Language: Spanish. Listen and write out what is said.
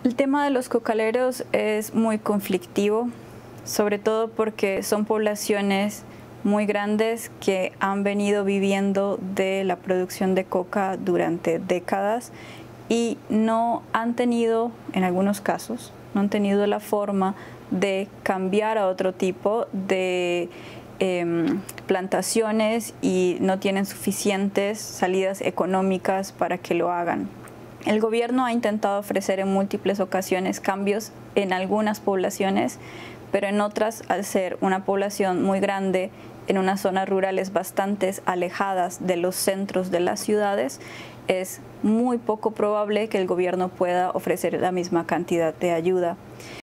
El tema de los cocaleros es muy conflictivo, sobre todo porque son poblaciones muy grandes que han venido viviendo de la producción de coca durante décadas y no han tenido, en algunos casos, no han tenido la forma de cambiar a otro tipo de plantaciones y no tienen suficientes salidas económicas para que lo hagan. El gobierno ha intentado ofrecer en múltiples ocasiones cambios en algunas poblaciones, pero en otras, al ser una población muy grande, en unas zonas rurales bastante alejadas de los centros de las ciudades, es muy poco probable que el gobierno pueda ofrecer la misma cantidad de ayuda.